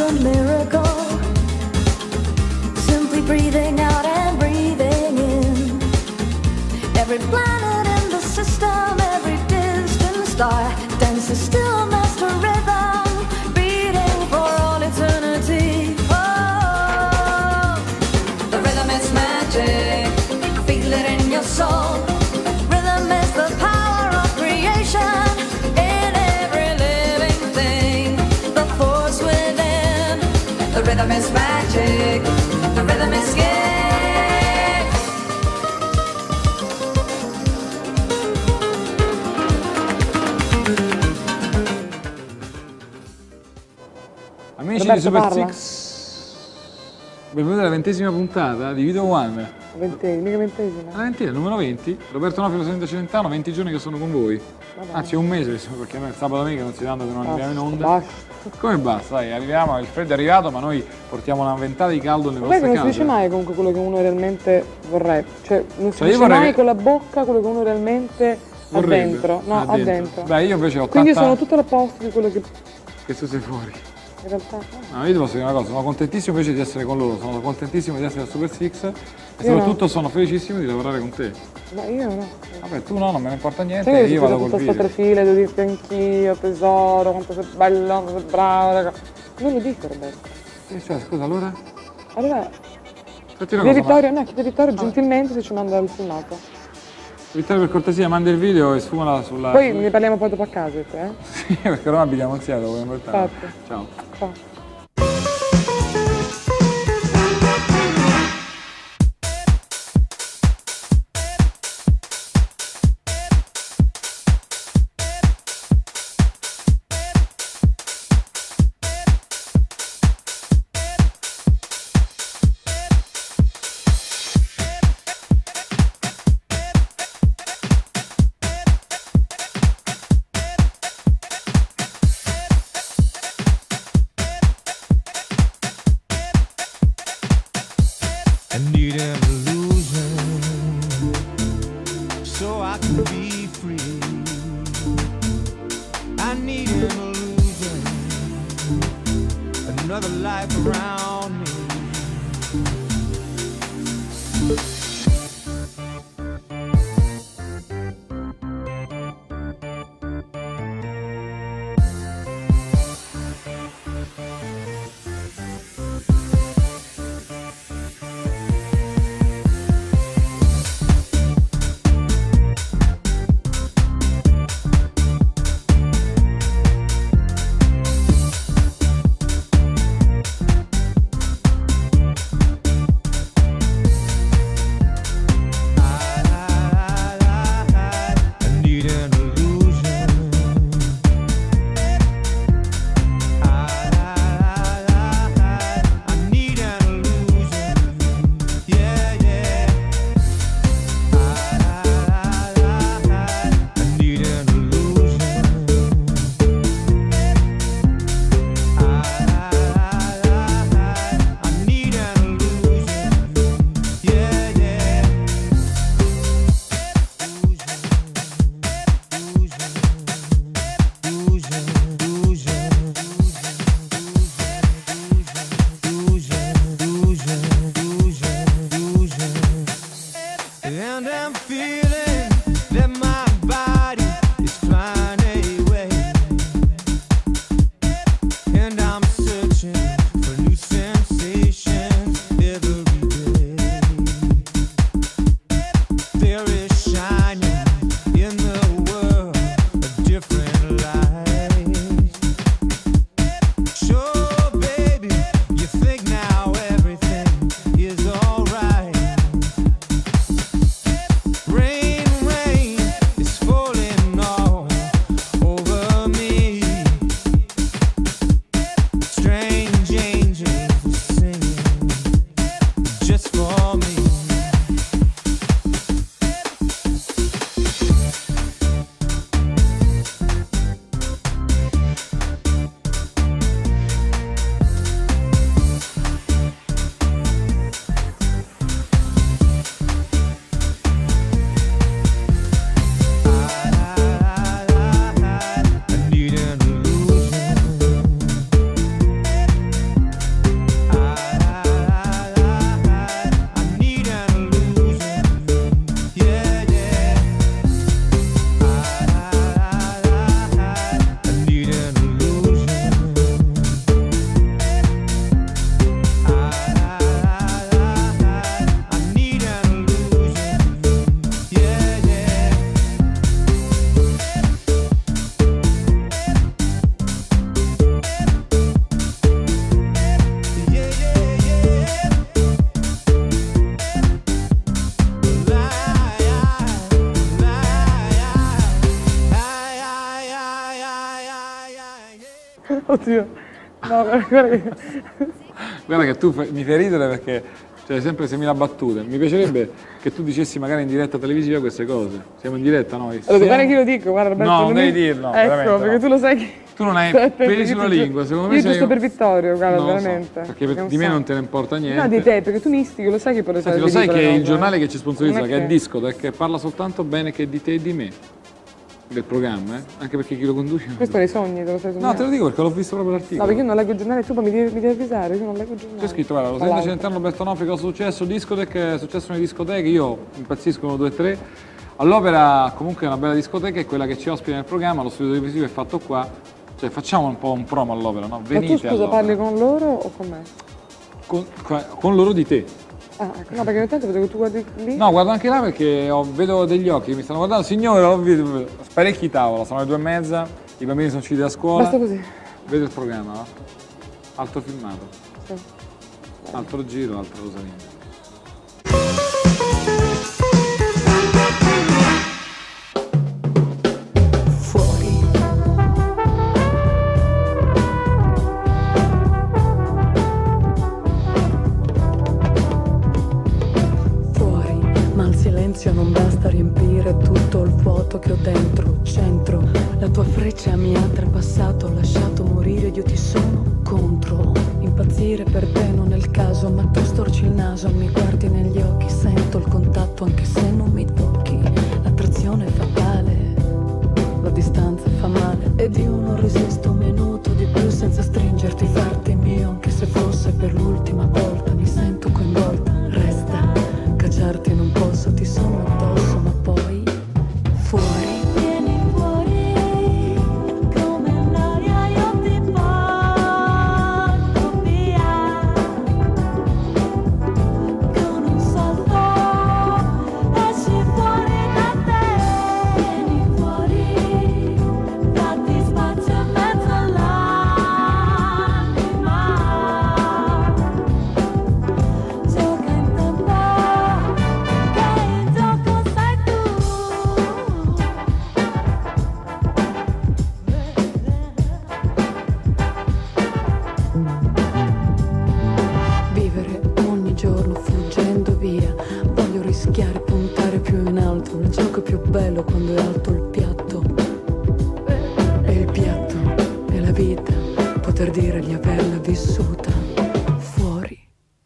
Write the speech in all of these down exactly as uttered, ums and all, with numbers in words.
a miracle. Simply breathing out and breathing in. Every planet in the system, every distant star dances still master rhythm, beating for all eternity. Oh, the rhythm is magic, feel it in your soul. Rhythm is the power of creation in every living thing, the force within. The rhythm is magic, the rhythm is gift. Amici di Super Six, benvenuti alla ventesima puntata di Video One. Ventesima, mica ventesima. La ventina, il numero venti, Roberto Nofilo, Sindaco Celentano, venti giorni che sono con voi. Vabbè. Anzi, un mese, perché noi il sabato domenica non si danno che non Basta, arriviamo in onda. basta. Come basta? Dai, arriviamo, il freddo è arrivato, ma noi portiamo una ventata di caldo nelle Vabbè, vostre non case. si dice mai comunque quello che uno realmente vorrebbe. Cioè, non si Cioè, io dice vorrei mai che- con la bocca quello che uno realmente ha Vorrebbe. dentro. No, Ah, ha dentro. dentro. Beh, io invece ho Quindi ottanta sono tutto l'opposto di quello che che tu sei fuori. in realtà. no. No, io ti posso dire una cosa, sono contentissimo invece di essere con loro, sono contentissimo di essere al Super Six e Io soprattutto sono felicissimo di lavorare con te. Ma io no. Vabbè, tu no, non me ne importa niente, Sai che io ho vado tutta col questa video. tre file, devo dirti anch'io, tesoro, quanto sei bello, quanto sei bravo, raga. Non lo dico, Roberto. Eh, cioè, scusa, allora? Allora, Senti una chiedi cosa, ma- Vittorio, no, chiedi Vittorio gentilmente se ci manda il filmato. Vittorio, per cortesia, manda il video e sfumala sulla... Poi ne parliamo poi dopo a casa, te, eh? Sì, perché ormai abitiamo insieme, vogliamo portare. Infatti. Ciao. Ciao. I need an illusion so I can be free. I need an illusion, another life around me. Oddio. No, guarda che... Guarda che tu fai- mi fai ridere perché cioè sempre semina battute. Mi piacerebbe che tu dicessi magari in diretta televisiva queste cose. Siamo in diretta noi. Allora, Siamo- guarda che io lo dico, guarda Roberto. No, non devi è- dirlo, Ecco, veramente perché no. tu lo sai che... Tu non hai Aspetta, peli perché sulla tu- lingua, secondo me Io sei giusto un- per Vittorio, guarda, Non lo so, veramente. perché per- Non di me so. non te ne importa niente. No, di te, perché tu mistichi, lo sai che poi Senti, lo sai che il giornale che ci sponsorizza, Non è che è che- Discotech, che parla soltanto bene che di te e di me, del programma, eh? Anche perché chi lo conduce... Questo nei sogni, te lo sai su No, me. te lo dico perché l'ho visto proprio l'articolo. No, perché io non leggo il giornale, tu poi mi devi, mi devi avvisare, io non leggo il giornale. C'è scritto, guarda, lo Tra sindaco l'altro. centrale Roberto Nofri, cosa è successo? Discotech, è successo nelle discoteche, io impazzisco uno, due, tre. All'Opera comunque è una bella discoteca, è quella che ci ospita nel programma, lo studio televisivo è fatto qua. Cioè facciamo un po' un promo all'Opera, no? Ma Venite tu scusa, all'Opera. parli con loro o con me? Con, con- con loro di te. Ah, ecco, no, perché ogni tanto vedo che tu guardi lì. No, guardo anche là perché ho- vedo degli occhi che mi stanno guardando. Signore, ho visto parecchi tavola, sono le due e mezza, i bambini sono usciti da scuola. Basta così. Vedo il programma, no? Altro filmato, Sì. altro giro, altro Rosalina. Fuori. Fuori, ma il silenzio non basta a riempire tutto il vuoto che ho dentro, centro. La tua freccia mi ha trapassato, lasciato morire, io ti sono contro. Impazzire per te non è il caso, ma tu storci il naso, mi guardi negli occhi, sento il contatto anche se non mi tocchi. L'attrazione è fatale, la distanza fa male ed io non resisto un minuto di più senza stringerti, farti mio, anche se fosse per l'ultima volta. Mi sento coinvolta, resta, cacciarti non posso, ti sono addosso, ma poi fuori. Vieni fuori, come l'aria io ti porto via. Con un salto esci fuori da te. Vieni fuori, datti spazio in mezzo all'anima. Gioca in tempo, che il gioco sei tu. Vivere ogni giorno fuggendo via, voglio rischiare, puntare più in alto. Il gioco è più bello quando è alto il piatto. E il piatto è la vita, poter dire di averla vissuta fuori.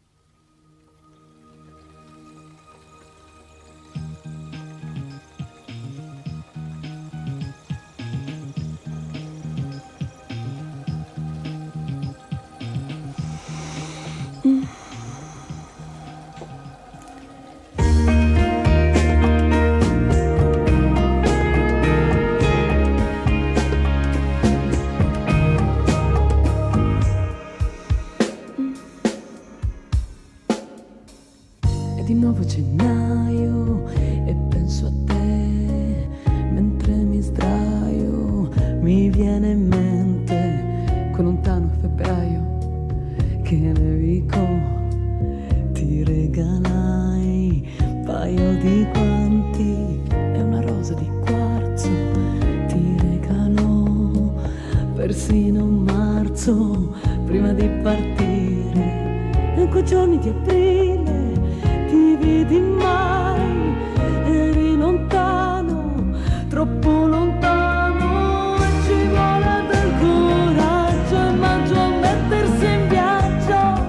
È di nuovo gennaio e penso a te mentre mi sdraio. Mi viene in mente quel lontano febbraio che nevico. Ti regalai un paio di guanti e una rosa di quarzo. Ti regalò persino un marzo prima di partire. E quei giorni di aprile ti vidi mai, eri lontano, troppo lontano, e ci vuole del coraggio e maggio a mettersi in viaggio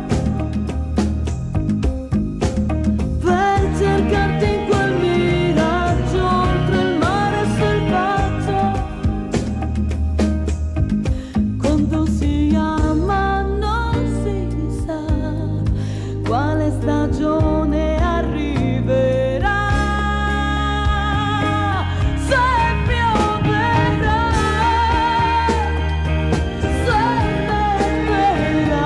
per cercarti in quel miraggio oltre il mare selvaggio. Quando si ama non si sa quale stagione arriverà, se pioverà, se neverà.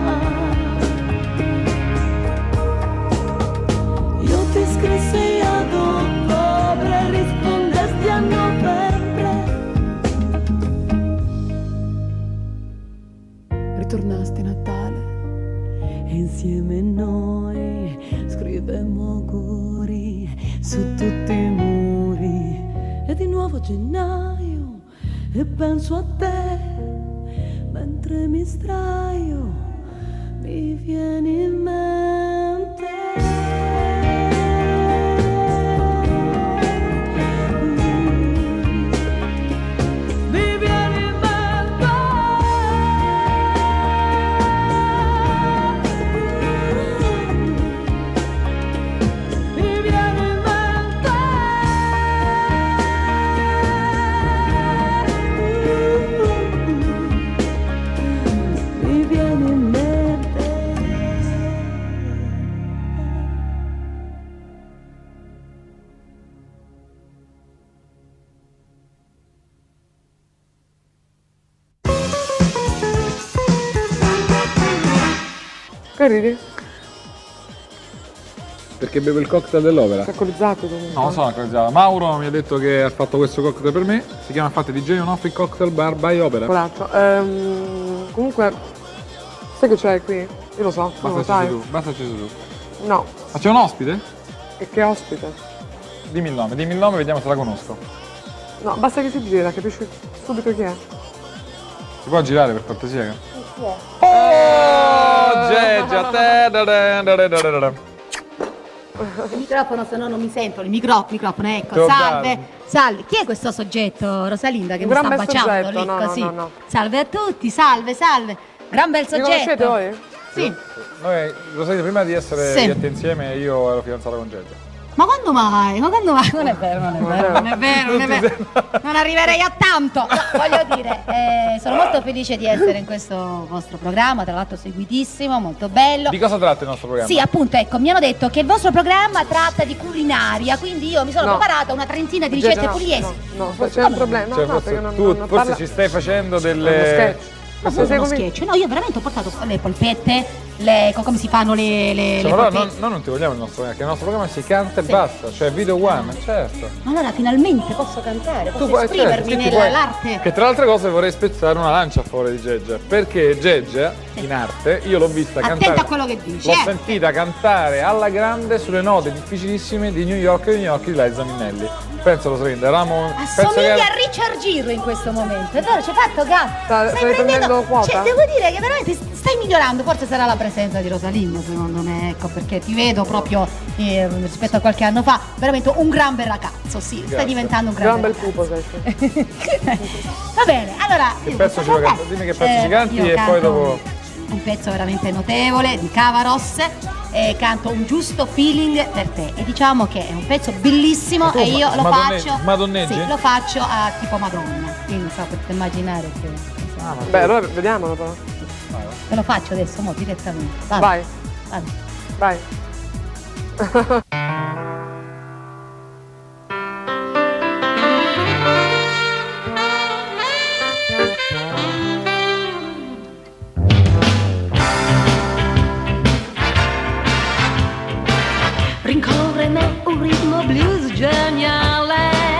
Io ti scrissi ad ottobre, rispondesti a novembre. Ritornasti a Natale e insieme noi scrivemmo auguri su tutti i muri. E di nuovo gennaio e penso a te mentre mi sdraio, mi vieni in mente. Mi vieni in mente. Mi vieni in mente. Mi vieni in mente. Che ridi? Perché bevo il cocktail dell'opera. Sei alcolizzato comunque. No, non sono alcolizzato. Mauro mi ha detto che ha fatto questo cocktail per me. Si chiama infatti D J Onofri Cocktail Bar by Opera. Coraggio. Ehm, comunque, sai che c'è qui? Io lo so, tu non lo Basta acceso sai. tu, basta acceso tu. No, Ma c'è un ospite? e che ospite? Dimmi il nome, dimmi il nome, vediamo se la conosco. No, basta che si gira, capisci subito chi è. Si può girare per cortesia? Oh, Geggia! Il microfono, se no non mi sento. Il micro, microfono, ecco. Te l'ho Salve, dato. salve. Chi è questo soggetto, Rosalinda, che Un mi sta gran bel baciando soggetto, lì no, no, così? no, no. Salve a tutti, salve, salve. Gran bel Mi conoscete soggetto. voi? Sì. Noi, Rosalina, prima di essere Sì. riatti insieme, io ero fidanzato con Geggia. Ma quando mai? Ma quando mai? Non è vero, non è vero, non è vero, non è vero. Non arriverei a tanto. No, voglio dire, eh, sono molto felice di essere in questo vostro programma, tra l'altro seguitissimo, molto bello. Di cosa tratta il nostro programma? Sì, appunto, ecco, mi hanno detto che il vostro programma tratta di culinaria, quindi io mi sono No. preparata una trentina di Geggia, ricette no, pugliesi. No, no, c'è un problema. No, Cioè, no, forse perché non, tu non forse parla... ci stai facendo È uno delle... sketch. Ma Sei sono uno convinto? sketch? No, io veramente ho portato le polpette, le, co- come si fanno le, le, Cioè, le però polpette. non, noi non ti vogliamo il nostro programma, che il nostro programma si canta e Sì. basta, cioè video one, certo. Ma allora finalmente posso cantare, posso puoi- esprimermi sì, ti nell'arte. puoi- Che tra le altre cose vorrei spezzare una lancia a favore di Geggia, perché Geggia, in arte, io l'ho vista Attenta cantare... a quello che dici, L'ho eh. sentita cantare alla grande sulle note difficilissime di New York e New York di Liza Minnelli. Penso, Rosalinda, eravamo... penso Assomigli che- a Richard Giro in questo momento, è vero, ci hai fatto gatto. Sta- stai prendendo quota? Cioè, devo dire che veramente stai migliorando, forse sarà la presenza di Rosalinda, secondo me, ecco, perché ti vedo proprio eh, rispetto a qualche anno fa, veramente un gran bel ragazzo, sì, stai Grazie. diventando un gran, Gran bel ragazzo. pupo sei. Va bene, allora. Che io pezzo posso ci vuoi cantare? cantare? Dimmi che pezzo ci canti io e poi canto dopo- Un pezzo veramente notevole di Cavaros e canto Un giusto feeling per te. E diciamo che è un pezzo bellissimo Ma tu e io ma- lo madonne- faccio. madonneggi? Sì, lo faccio a tipo Madonna. Quindi so, potete immaginare che. insomma, Beh, allora vediamolo però. ve lo faccio adesso, mo, direttamente. Vado, Vai, vado. vai. Rincorreno un ritmo blues geniale.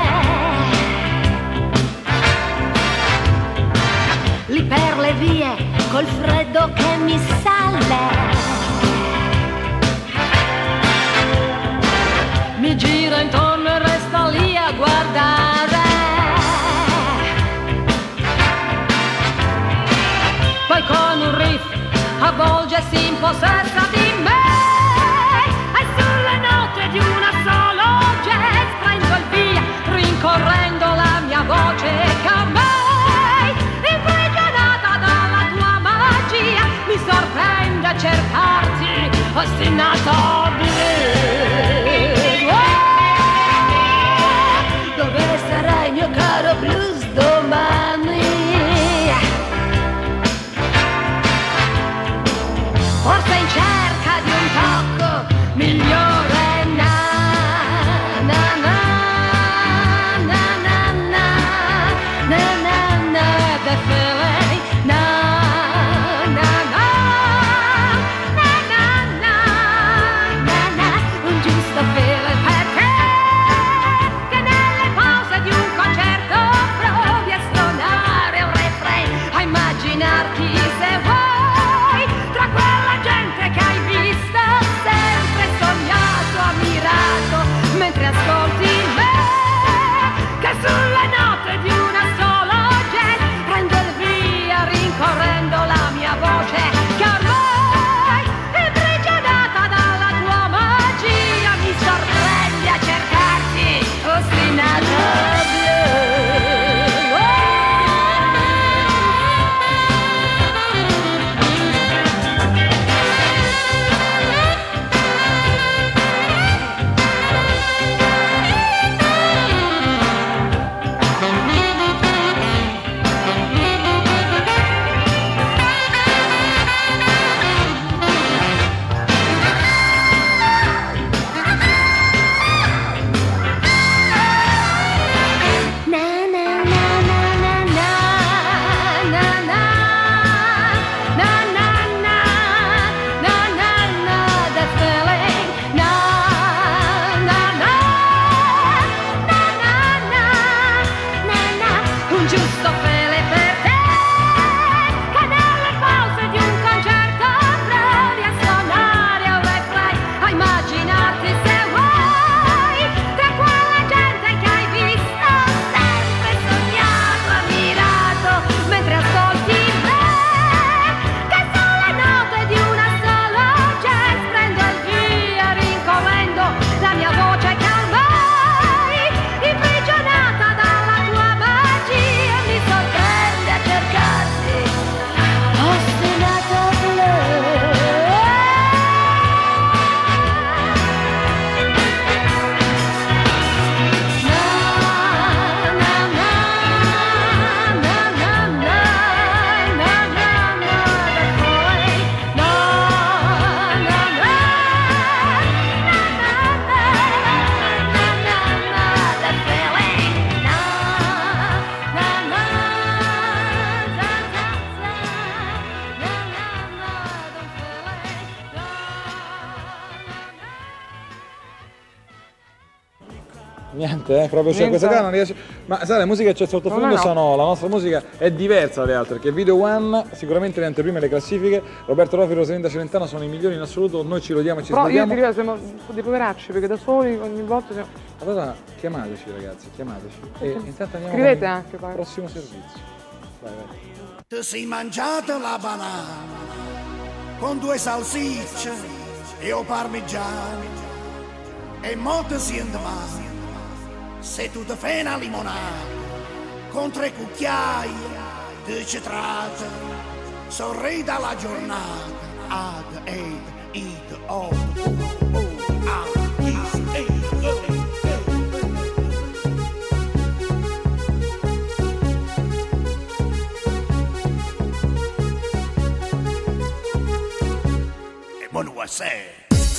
Lì per le vie col freddo che mi sale. Mi giro intorno e resto lì a guardare. Poi con un riff avvolge e si impossessa di me. E sulle note di una solo jazz prendo il via, rincorrendo la mia voce che a me, imprigionata dalla tua magia, mi sorprende a cercarti ostinato blues. Oh, dove sarai mio caro blues domani? Forse in cerca di un tocco migliore. Na na na na na na na na na the feeling. Na na na na na na na na un giusto feeling per te, che nelle pause di un concerto provi a suonare un refrain, a immaginarti se vuoi tra quella gente che hai Niente, eh, proprio cioè, Niente. questa qua non riesce. Ma sai, le musiche che c'è sottofondo No, no, no. sono. La nostra musica è diversa dalle altre, perché Video One sicuramente le anteprime le classifiche. Roberto Rofi e Rosalinda Celentano sono i migliori in assoluto, noi ci rodiamo e ci Però io sbagliamo. ti ripeto, siamo dei poveracci perché da soli ogni volta siamo... Allora chiamateci ragazzi, chiamateci. E intanto andiamo Scrivete con anche il poi. prossimo servizio. Vai, vai. Ti sei mangiata la banana con due salsicce e o parmigiano e mo ti senti male se tu ti fai una limonata con tre cucchiai di citrata sorridi alla giornata ad ed id o ad id ed o. Buon U S A.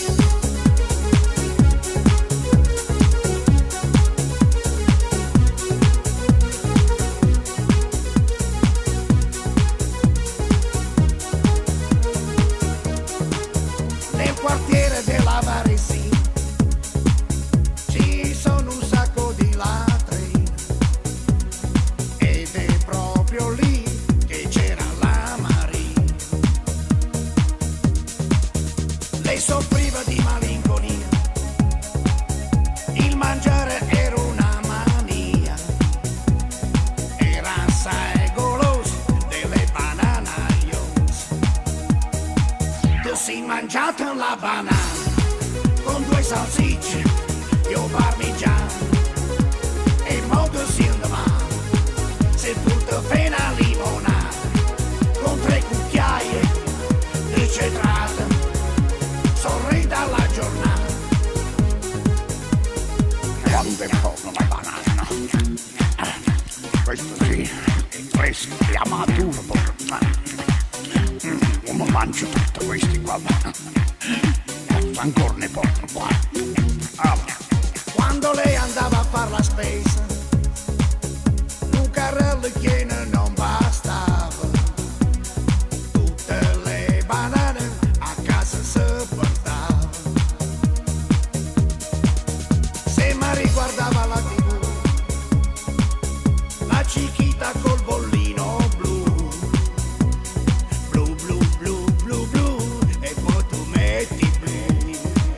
Nel quartiere della Varesi ci sono un sacco di ladri ed è proprio lì che c'era la Marina. Lei soffriva di malinconia, il mangiare era una mania, era assai goloso delle bananaios. Tu sei mangiata la banana con due salsicce e un parmigiano e molto siendo male se tu ti fai una limonata con tre cucchiaie di citrata sorridi alla giornata. Quando è buona la banana, questo sì, questo è maturo. Non mi mangio tutti questi qua, ancora ne porto qua. Quando lei andava a far la spesa, un carrello pieno non bastava, tutte le banane a casa si portava. Se mi riguardava la tivù, la cichita col bollino blu, blu blu blu blu blu, e poi tu metti blu.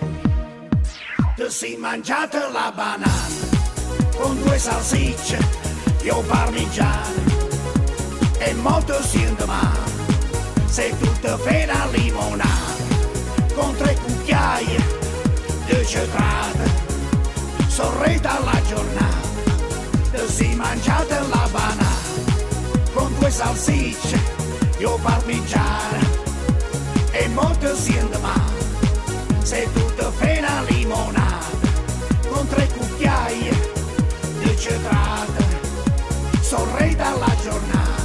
Tu sei mangiata la banana con due salsicce e un parmigiano e molto siendo male se tu ti fai una limonata con tre cucchiaie di citrata sorridi alla giornata. Tu sei mangiata la banana con due salsicce e un parmigiano e molto siendo male se tu ti fai una limonata con tre cucchiaie di citrata sorridi alla giornata.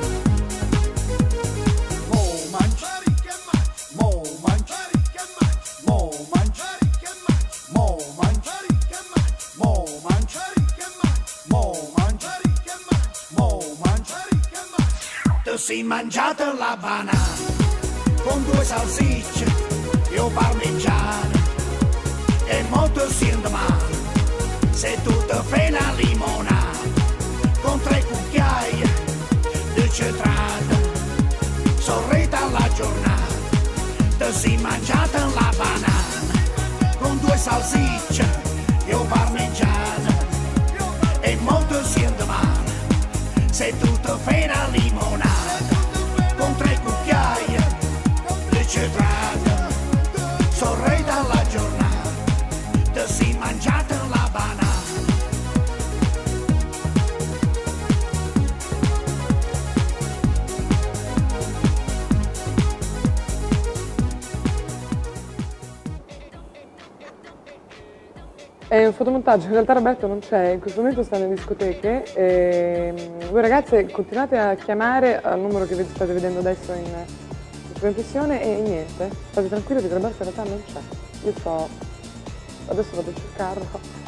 Mo mangiare che mangi, mo mangiare che mangi, mo mangiare che mangi, mo mangiare che mangi, mo mangiare che mangi, mo mangiare che mangi, mo mangiare che mangi. Tu sei mangiata la banana con due salsicce e un parmigiano e molto siendo male se tu ti fai una limonata con tre cucchiaie di citrata sorridi alla giornata. Tu sei mangiata la banana con due salsicce e un parmigiano e molto siendo male se tu ti fai una limonata con tre cucchiaie di citrata sorridi alla giornata. Tu sei mangiata la banana. È un fotomontaggio, in realtà Roberto non c'è, in questo momento sta nelle discoteche. E voi ragazze continuate a chiamare al numero che state vedendo adesso in, in trasmissione e niente, state tranquilli perché Roberto in realtà non c'è. Io sto, adesso vado a cercarlo.